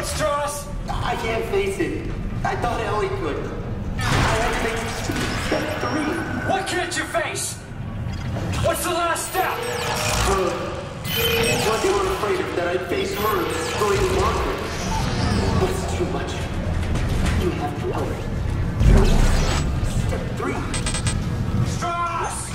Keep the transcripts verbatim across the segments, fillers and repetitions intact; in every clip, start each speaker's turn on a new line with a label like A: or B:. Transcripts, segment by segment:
A: it, Stross!
B: I can't face it. I thought Ellie could. I had to make step three.
A: What can't you face? What's the last step?
B: Her. What they were afraid of, that I'd face her or even longer. But it's too much. You have to help me. Step three.
A: Stross!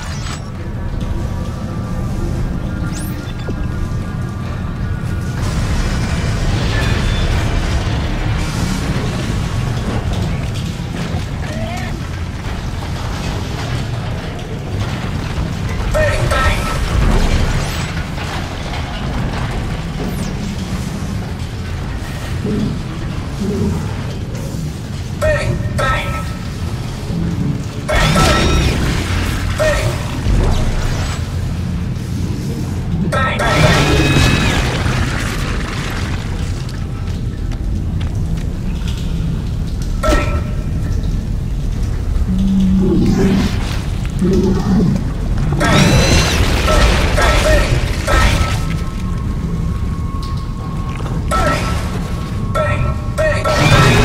C: Bang! Bang!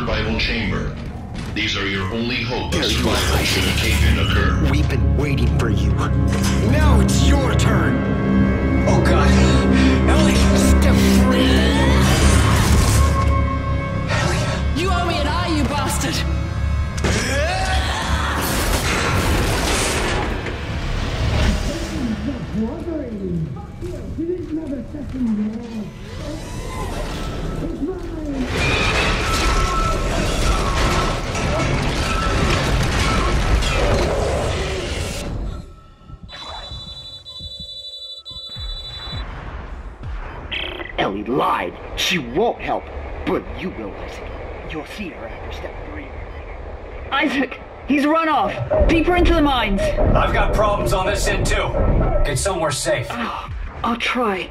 C: survival chamber. These are your only hopes of survival should a cave-in occur.
D: We've been waiting for you. Now it's your turn!
A: Oh god. Ellie!
D: Step three!
E: You owe me an eye, you bastard!
F: Ellie lied. She won't help. But you will, Isaac. You'll see her after step three.
E: Isaac! He's run off! Deeper into the mines!
A: I've got problems on this end too. Get somewhere safe.
E: Oh, I'll try.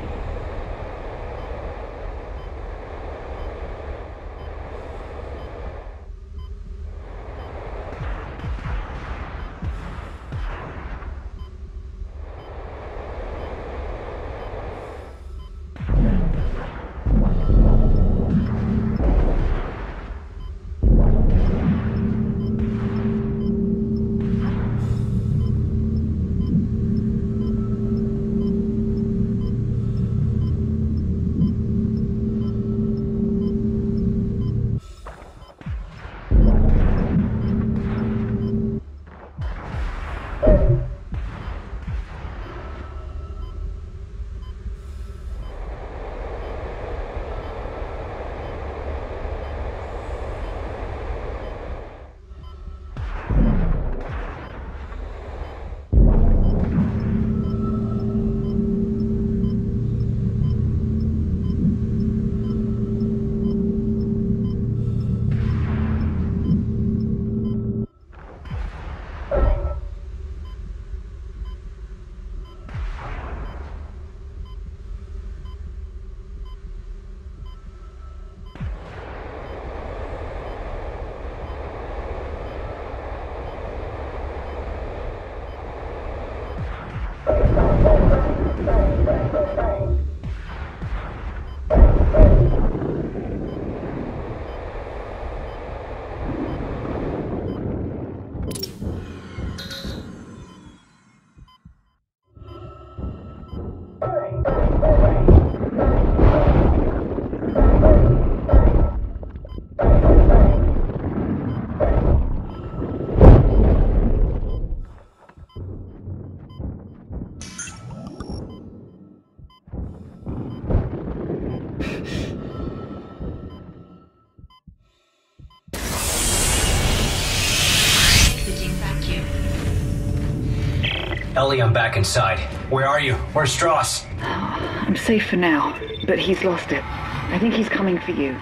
A: Ellie, I'm back inside. Where are you? Where's Stross?
E: I'm safe for now, but he's lost it. I think he's coming for you.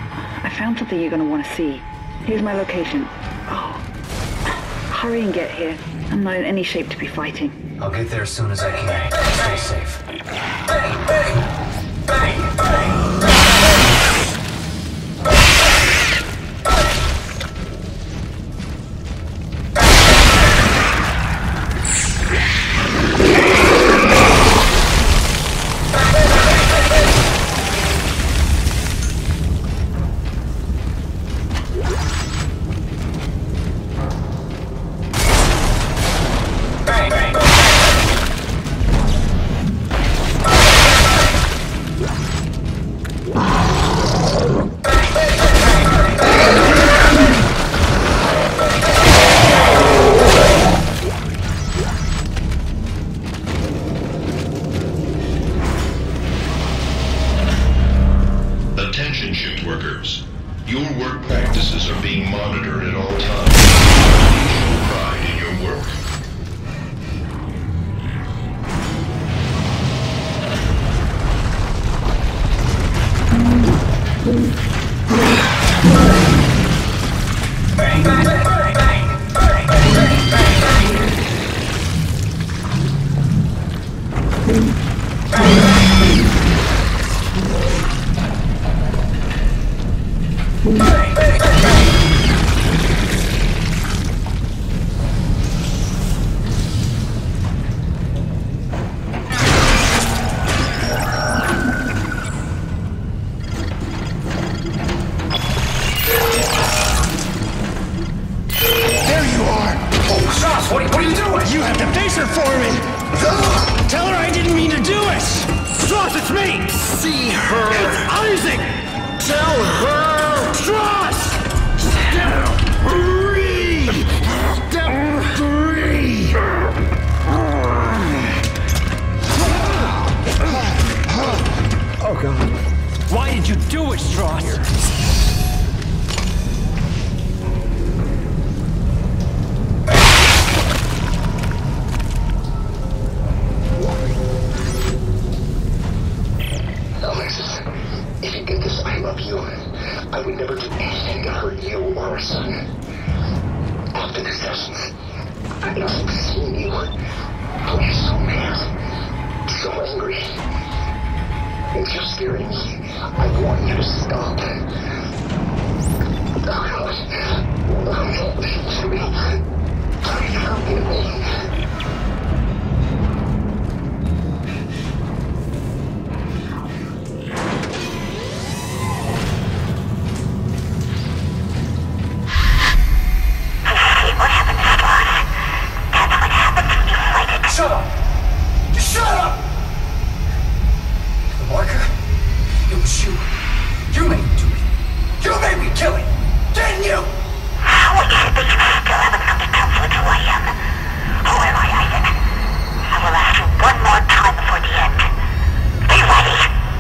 E: I found something you're gonna want to see. Here's my location. Oh, hurry and get here. I'm not in any shape to be fighting.
A: I'll get there as soon as I can. Stay safe. Bang, bang! Bang, bang!
C: Attention shift workers. Your work practices are being monitored at all times. Please show pride in your work.
A: Bang, bang, bang, bang, bang, bang, bang, bang. Bang, bang.
D: her for me! Tell her I didn't mean to do it! Stross, it's me! See her! It's Isaac! Tell her! Stross! Step three! Step three! Oh god. Why did you do it, Stross?
G: Alexis, if you get this, I love you. I would never do anything to hurt you or our son. After the sessions, I keep seeing you. I'm so mad, so angry. It's just scaring me. I want you to stop. Oh God. Oh, listen to me. Please forgive me.
A: Shut up! Shut up! The marker? It was you. You made me do it. You made me kill it! Didn't you?
H: How is it that you still haven't come to terms with who I am? Who am I, Isaac? I will ask you one more time before the end. Be ready!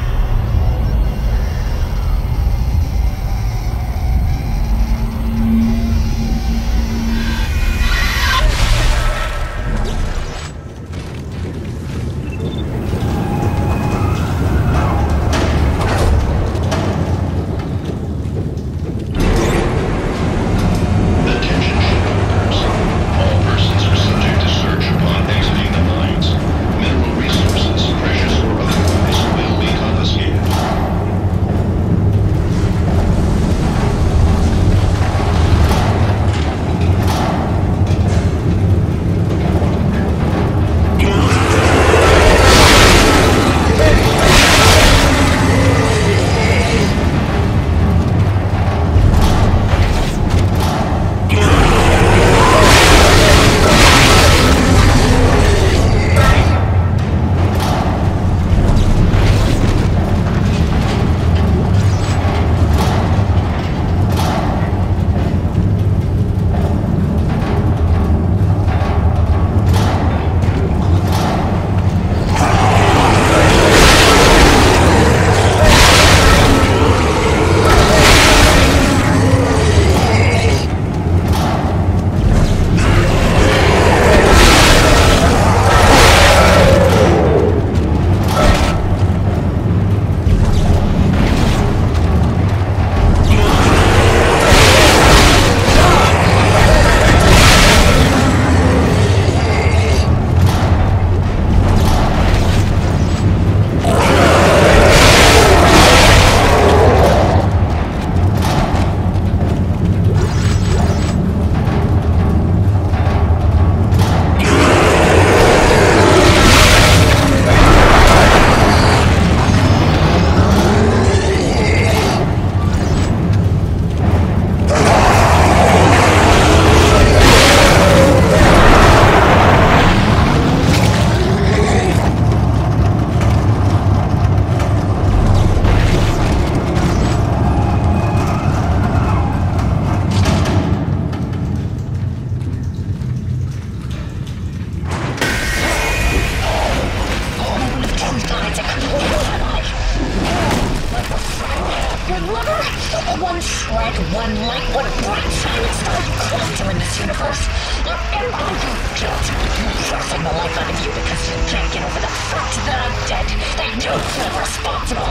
H: One shred, one light, one bright shining star you clung to in this universe. You're embodied guilt. Forcing the life out of you because you can't get over the fact that I'm dead and you feel responsible.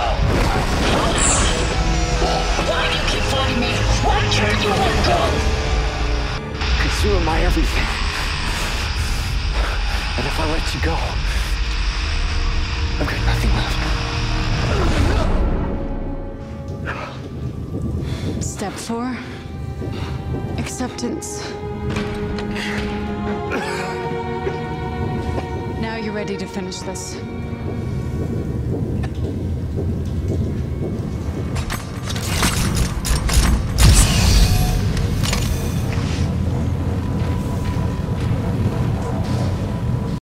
H: Why do you keep fighting me? Why can't you let go?
F: Because you are my everything. And if I let you go, I've got nothing left.
I: Step four, acceptance. Now you're ready to finish this.